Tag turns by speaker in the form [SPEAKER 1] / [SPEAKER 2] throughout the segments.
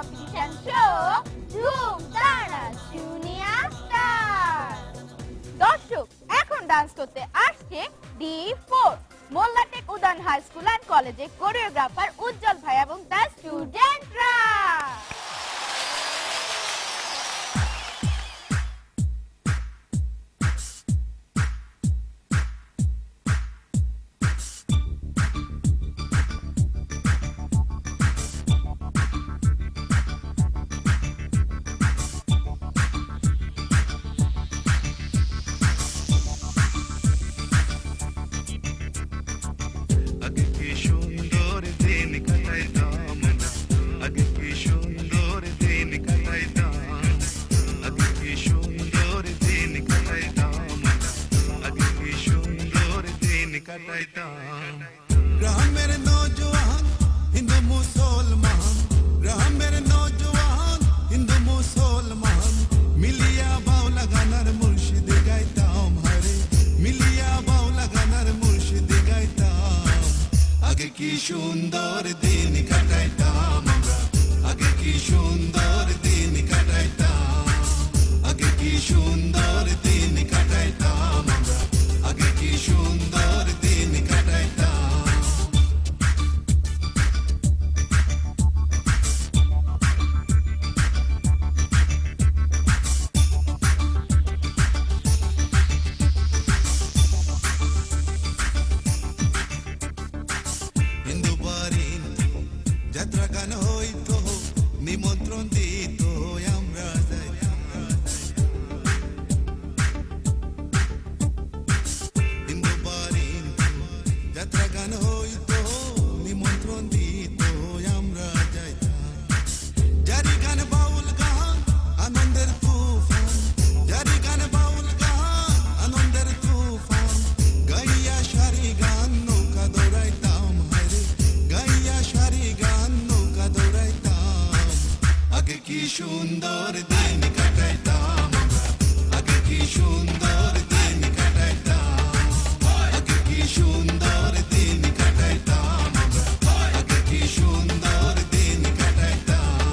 [SPEAKER 1] competition show Dhoom Ta Na Junior Star. দর্শক এখন dance করতে আসছে D4 মোল্লাটেক উদান হাই স্কুল এন্ড কলেজে কোরিওগ্রাফার উজ্জ্বল ভাই এবং তার স্টুডেন্টরা।
[SPEAKER 2] সুন্দর দিন কাটাইতাম আমরা আগে কি সুন্দর দিন কাটাইতাম আগে কি সুন্দর দিন কাটাইতাম আমরা আগে কি সুন্দর দিন কাটাইতাম যাত্রা গান হইতো নিমন্ত্রণ দিত আমরা যাত্রা গান হইতো নিমন্ত্রণ দিত আমরা যাইতাম জারি গান বাউল গান আনন্দের তুফান জারি গান বাউল গান আনন্দের তুফান গাইয়া সারি গান নৌকা দৌড়াইতাম হারে গাইয়া সারি গান নৌকা দৌড়াইতাম আগে কি সুন্দর দিন কাটাইতাম আমরা আগে কি সুন্দর দিন কাটাইতাম আগে কি সুন্দর দিন কাটাইতাম আমরা আগে কি সুন্দর দিন কাটাইতাম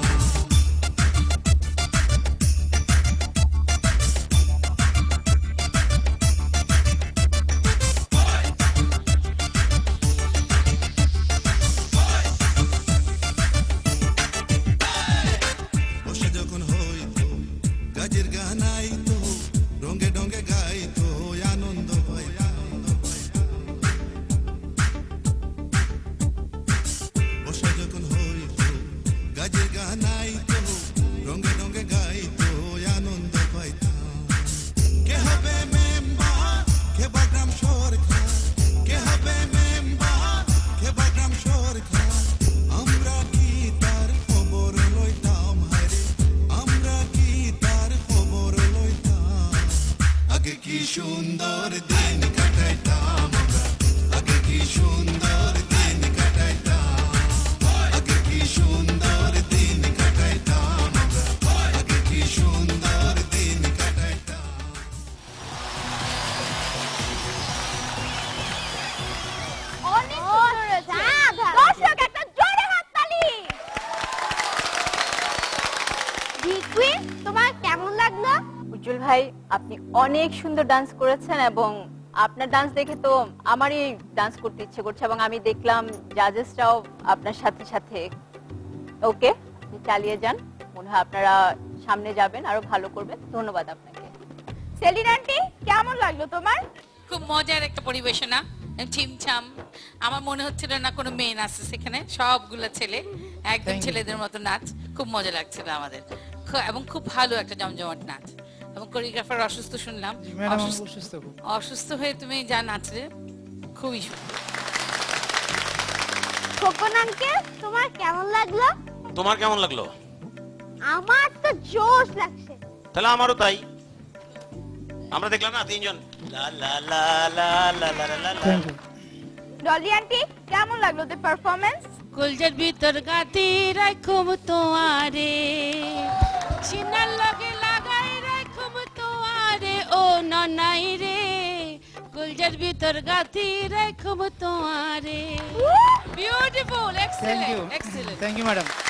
[SPEAKER 2] বসে যখন হইতো গাজের গান আইতো রঙে ডঙ্গে গাইতো আনন্দ পাইতাম বসে যখন হইতো গাজের গান আইতো রঙে ডঙ্গে গাইতো আনন্দ পাইতাম কে হবে মেম্বার কে বাগ্রাম সরকার কে হবে মেম্বার কে বাগ্রাম সরকার আমরা কি তার খবর লইতাম হারে আমরা কি তার খবর লইতাম আগে কি সুন্দর দিন কাটাইতাম আমরা আগে কি সুন্দর দিন কাটাইতাম আগে কি সুন্দর দিন কাটাইতাম আমরা আগে কি সুন্দর দিন কাটাইতাম
[SPEAKER 1] অনেক সুন্দর হয়েছে। দর্শক একটা জোরে হাততালি। কুইন তোমার কেমন লাগলো?
[SPEAKER 3] উজ্জ্বল ভাই আপনি অনেক সুন্দর ডান্স করেছেন এবং আপনার ডান্স দেখে তো আমারই ডান্স করতে ইচ্ছে করছে এবং আমি দেখলাম জাজেসরাও আপনার সাথে সাথে ওকে আপনি চালিয়ে যান মনে হয় আপনারা সামনে যাবেন আরো ভালো করবেন ধন্যবাদ আপনাকে।
[SPEAKER 1] সেলিন আন্টি কেমন লাগলো তোমার?
[SPEAKER 4] খুব মজার একটা পরিবেশনা ছিমছাম আমার মনে হচ্ছিল না কোনো মেয়ে নাচছে সেখানে সবগুলো ছেলে একদম ছেলেদের মতো নাচ খুব মজা লাগছিল আমাদের এবং খুব ভালো একটা জমজমাট নাচ এবং কোরিওগ্রাফার অসুস্থ শুনলাম অসুস্থ হয়ে তুমি যা নাচলে খুবই সুন্দর।
[SPEAKER 1] খোকন আঙ্কেল তোমার কেমন লাগলো?
[SPEAKER 5] তোমার কেমন লাগলো?
[SPEAKER 1] আমার তো জোশ লাগছে।
[SPEAKER 5] তাহলে আমারও তাই আমরা দেখলাম না তিনজন লা লা লা লা লা লা লা লা
[SPEAKER 1] ডলি আন্টি কেমন লাগলো the performance?
[SPEAKER 4] কলজের ভিতর গাতি রাখুম তোয়ারে চিনার লগে লাগাই রাখুম তোয়ারে ও ননাই রে কলজের ভিতর গাতি রাখুম তোয়ারে beautiful excellent
[SPEAKER 6] Thank you madam.